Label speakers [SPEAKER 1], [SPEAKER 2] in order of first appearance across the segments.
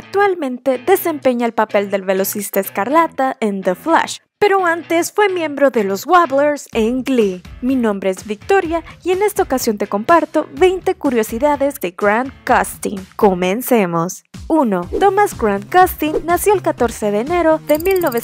[SPEAKER 1] Actualmente desempeña el papel del velocista Escarlata en The Flash, pero antes fue miembro de los Wobblers en Glee. Mi nombre es Victoria y en esta ocasión te comparto 20 curiosidades de Grant Gustin. Comencemos. 1. Thomas Grant Gustin nació el 14 de enero de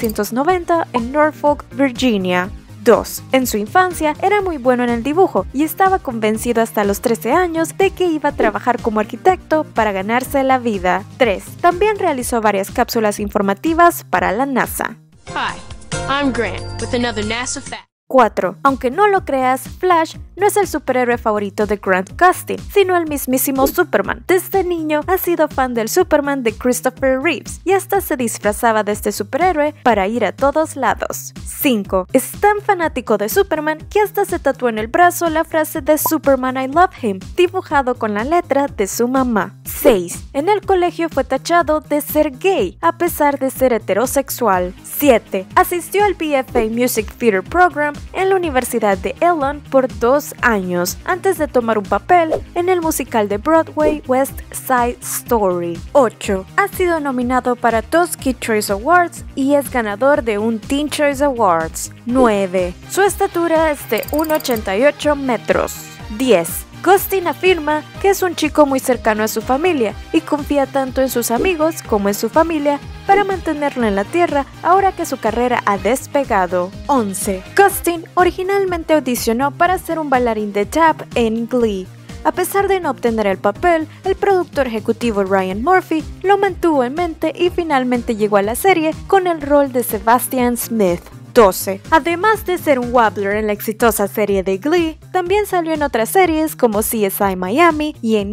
[SPEAKER 1] 1990 en Norfolk, Virginia. 2. En su infancia era muy bueno en el dibujo y estaba convencido hasta los 13 años de que iba a trabajar como arquitecto para ganarse la vida. 3. También realizó varias cápsulas informativas para la NASA.
[SPEAKER 2] Hi, I'm Grant with another NASA fact.
[SPEAKER 1] 4. Aunque no lo creas, Flash no es el superhéroe favorito de Grant Gustin, sino el mismísimo Superman. Desde niño ha sido fan del Superman de Christopher Reeves y hasta se disfrazaba de este superhéroe para ir a todos lados. 5. Es tan fanático de Superman que hasta se tatuó en el brazo la frase de Superman I love him, dibujado con la letra de su mamá. 6. En el colegio fue tachado de ser gay, a pesar de ser heterosexual. 7. Asistió al BFA Music Theater Program en la Universidad de Elon por 2 años, antes de tomar un papel en el musical de Broadway West Side Story. 8. Ha sido nominado para 2 Kid Choice Awards y es ganador de un Teen Choice Awards. 9. Su estatura es de 1,88 metros. 10. Gustin afirma que es un chico muy cercano a su familia y confía tanto en sus amigos como en su familia para mantenerlo en la tierra ahora que su carrera ha despegado. 11. Gustin originalmente audicionó para ser un bailarín de tap en Glee. A pesar de no obtener el papel, el productor ejecutivo Ryan Murphy lo mantuvo en mente y finalmente llegó a la serie con el rol de Sebastian Smith. 12. Además de ser un Wobbler en la exitosa serie de Glee, también salió en otras series como CSI Miami y en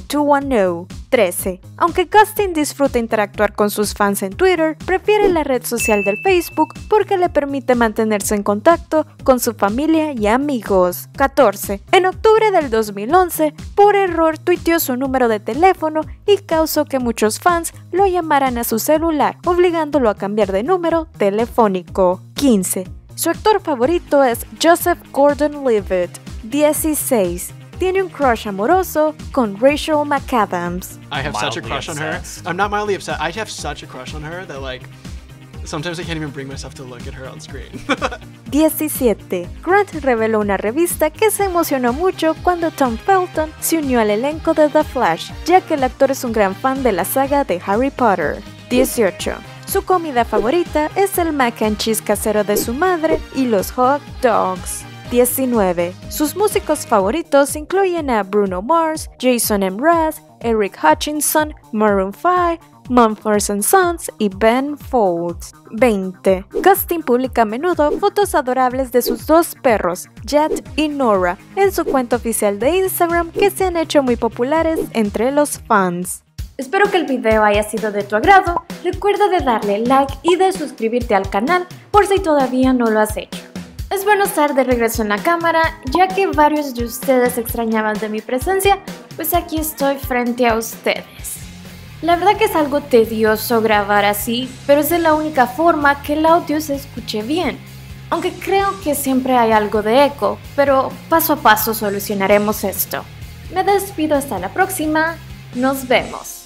[SPEAKER 1] 90210. 13. Aunque Gustin disfruta interactuar con sus fans en Twitter, prefiere la red social del Facebook porque le permite mantenerse en contacto con su familia y amigos. 14. En octubre del 2011, por error tuiteó su número de teléfono y causó que muchos fans lo llamaran a su celular, obligándolo a cambiar de número telefónico. 15. Su actor favorito es Joseph Gordon-Levitt. 16. Tiene un crush amoroso con Rachel McAdams.
[SPEAKER 3] I have such a crush on her. I'm not mildly upset. I have such a crush on her that like sometimes I can't even bring myself to look at her on screen.
[SPEAKER 1] 17. Grant reveló una revista que se emocionó mucho cuando Tom Felton se unió al elenco de The Flash, ya que el actor es un gran fan de la saga de Harry Potter. 18. Su comida favorita es el mac and cheese casero de su madre y los hot dogs. 19. Sus músicos favoritos incluyen a Bruno Mars, Jason Mraz, Eric Hutchinson, Maroon 5, Mumford & Sons y Ben Folds. 20. Gustin publica a menudo fotos adorables de sus 2 perros, Jet y Nora, en su cuenta oficial de Instagram que se han hecho muy populares entre los fans. Espero que el video haya sido de tu agrado. Recuerda de darle like y de suscribirte al canal por si todavía no lo has hecho. Es bueno estar de regreso en la cámara, ya que varios de ustedes extrañaban de mi presencia, pues aquí estoy frente a ustedes. La verdad que es algo tedioso grabar así, pero es de la única forma que el audio se escuche bien. Aunque creo que siempre hay algo de eco, pero paso a paso solucionaremos esto. Me despido hasta la próxima, nos vemos.